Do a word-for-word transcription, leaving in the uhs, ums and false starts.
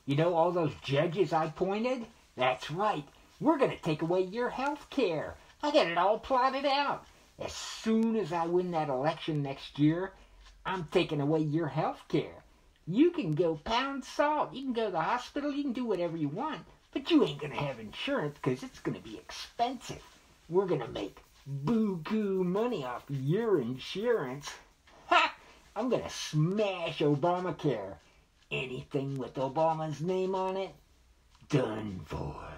You know all those judges I appointed? That's right. We're going to take away your health care. I got it all plotted out. As soon as I win that election next year, I'm taking away your health care. You can go pound salt. You can go to the hospital. You can do whatever you want. But you ain't going to have insurance because it's going to be expensive. We're going to make buku money off your insurance. Ha! I'm going to smash Obamacare. Anything with Obama's name on it, done for.